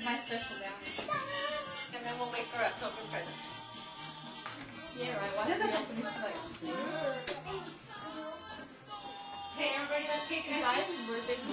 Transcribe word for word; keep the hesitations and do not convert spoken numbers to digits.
my special damage. And then we'll wait for October presents. Yeah, right. Why did I open this place? Hey, everybody, let's take it. Guys, birthday